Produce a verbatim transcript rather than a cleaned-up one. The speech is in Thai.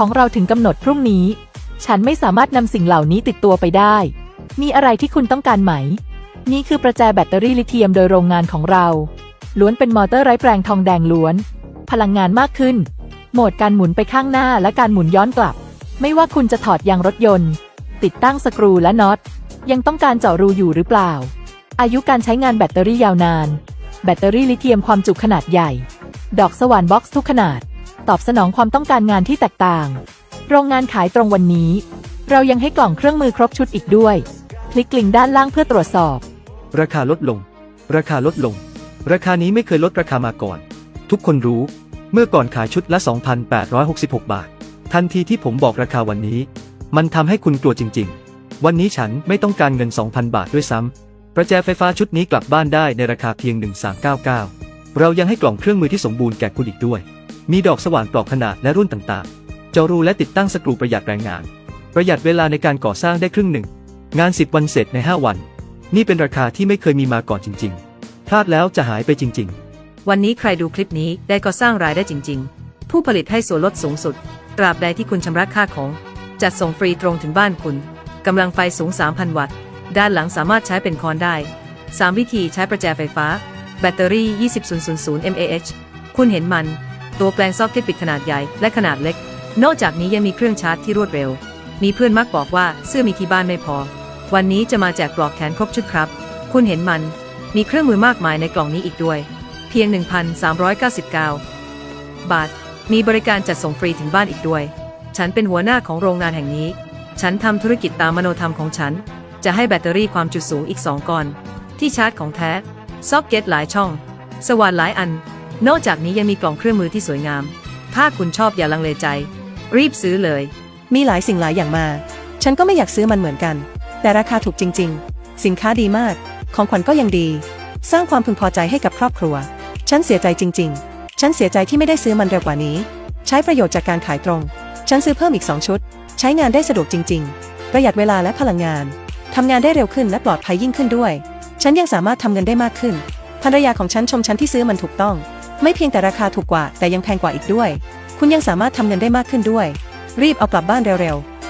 ของเราถึงกำหนดพรุ่งนี้ฉันไม่สามารถนำสิ่งเหล่านี้ติดตัวไปได้มีอะไรที่คุณต้องการไหมนี่คือประแจแบตเตอรี่ลิเธียมโดยโรงงานของเราล้วนเป็นมอเตอร์ไร้แปลงทองแดงล้วนพลังงานมากขึ้นโหมดการหมุนไปข้างหน้าและการหมุนย้อนกลับไม่ว่าคุณจะถอดยางรถยนต์ติดตั้งสกรูและน็อตยังต้องการเจาะรูอยู่หรือเปล่าอายุการใช้งานแบตเตอรี่ยาวนานแบตเตอรี่ลิเธียมความจุขนาดใหญ่ดอกสว่านบ็อกซ์ทุกขนาดตอบสนองความต้องการงานที่แตกต่างโรงงานขายตรงวันนี้เรายังให้กล่องเครื่องมือครบชุดอีกด้วยคลิกลิงก์ด้านล่างเพื่อตรวจสอบราคาลดลงราคาลดลงราคานี้ไม่เคยลดราคามาก่อนทุกคนรู้เมื่อก่อนขายชุดละ สองพันแปดร้อยหกสิบหก บาททันทีที่ผมบอกราคาวันนี้มันทำให้คุณกลัวจริงๆวันนี้ฉันไม่ต้องการเงิน สองพัน บาทด้วยซ้ำประแจไฟฟ้าชุดนี้กลับบ้านได้ในราคาเพียงหนึ่งพันสามร้อยเก้าสิบเก้าเรายังให้กล่องเครื่องมือที่สมบูรณ์แก่คุณอีกด้วยมีดอกสว่านปลอกขนาดและรุ่นต่างๆเจาะรูและติดตั้งสกรูประหยัดแรงงานประหยัดเวลาในการก่อสร้างได้ครึ่งหนึ่งงานสิบวันเสร็จในห้าวันนี่เป็นราคาที่ไม่เคยมีมาก่อนจริงๆพลาดแล้วจะหายไปจริงๆวันนี้ใครดูคลิปนี้ได้ก็สร้างรายได้จริงๆผู้ผลิตให้ส่วนลดสูงสุดตราบใดที่คุณชำระค่าของจัดส่งฟรีตรงถึงบ้านคุณกำลังไฟสูง สามพัน วัตต์ด้านหลังสามารถใช้เป็นคอนได้สามวิธีใช้ประแจไฟฟ้าแบตเตอรี่ ยี่สิบ ศูนย์ ศูนย์ ศูนย์ มิลลิแอมป์ คุณเห็นมันตัวแปลงซ็อกเก็ตปิดขนาดใหญ่และขนาดเล็กนอกจากนี้ยังมีเครื่องชาร์จที่รวดเร็วมีเพื่อนมักบอกว่าเสื้อมีที่บ้านไม่พอวันนี้จะมาแจกปลอกแขนครบชุดครับคุณเห็นมันมีเครื่องมือมากมายในกล่องนี้อีกด้วยเพียง หนึ่งพันสามร้อยเก้าสิบเก้า บาทมีบริการจัดส่งฟรีถึงบ้านอีกด้วยฉันเป็นหัวหน้าของโรงงานแห่งนี้ฉันทำธุรกิจตามมโนธรรมของฉันจะให้แบตเตอรี่ความจุสูงอีกสองก้อนที่ชาร์จของแท้ซ็อกเก็ตหลายช่องสว่านหลายอันนอกจากนี้ยังมีกล่องเครื่องมือที่สวยงามถ้าคุณชอบอย่าลังเลใจรีบซื้อเลยมีหลายสิ่งหลายอย่างมาฉันก็ไม่อยากซื้อมันเหมือนกันแต่ราคาถูกจริงๆสินค้าดีมากของขวัญก็ยังดีสร้างความพึงพอใจให้กับครอบครัวฉันเสียใจจริงๆฉันเสียใจที่ไม่ได้ซื้อมันเร็วกว่านี้ใช้ประโยชน์จากการขายตรงฉันซื้อเพิ่มอีกสองชุดใช้งานได้สะดวกจริงๆประหยัดเวลาและพลังงานทำงานได้เร็วขึ้นและปลอดภัยยิ่งขึ้นด้วยฉันยังสามารถทำเงินได้มากขึ้นภรรยาของฉันชมฉันที่ซื้อมันถูกต้องไม่เพียงแต่ราคาถูกกว่าแต่ยังแพงกว่าอีกด้วยคุณยังสามารถทำเงินได้มากขึ้นด้วยรีบเอากลับบ้านเร็วๆ